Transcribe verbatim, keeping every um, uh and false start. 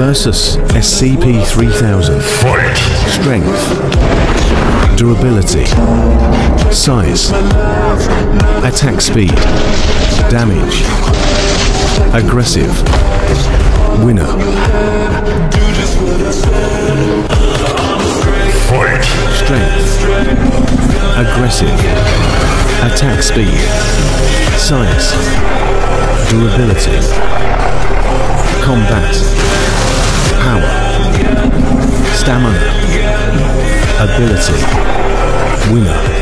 versus S C P three thousand. Fight! Strength, durability, size, attack speed, damage, aggressive, winner. Fight! Strength, aggressive, attack speed, size, durability, combat, power, stamina, ability, winner.